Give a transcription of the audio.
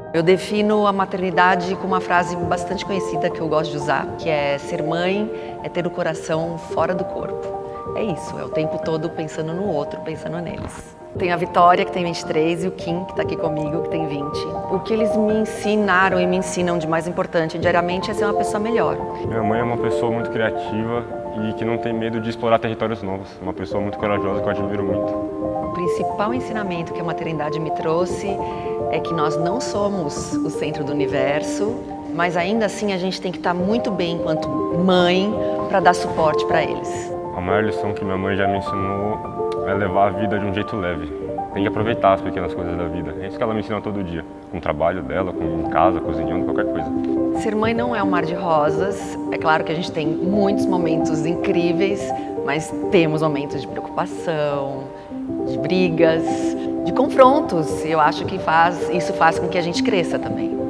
Eu defino a maternidade com uma frase bastante conhecida que eu gosto de usar, que é: ser mãe é ter o coração fora do corpo. É isso, é o tempo todo pensando no outro, pensando neles. Tem a Vitória, que tem 23, e o Kim, que está aqui comigo, que tem 20. O que eles me ensinaram e me ensinam de mais importante diariamente é ser uma pessoa melhor. Minha mãe é uma pessoa muito criativa e que não tem medo de explorar territórios novos. Uma pessoa muito corajosa que eu admiro muito. O principal ensinamento que a maternidade me trouxe é que nós não somos o centro do universo, mas ainda assim a gente tem que estar muito bem enquanto mãe para dar suporte para eles. A maior lição que minha mãe já me ensinou é levar a vida de um jeito leve. Tem que aproveitar as pequenas coisas da vida. É isso que ela me ensina todo dia, com o trabalho dela, em casa, cozinhando, qualquer coisa. Ser mãe não é um mar de rosas. É claro que a gente tem muitos momentos incríveis, mas temos momentos de preocupação, de brigas, de confrontos. E eu acho que isso faz com que a gente cresça também.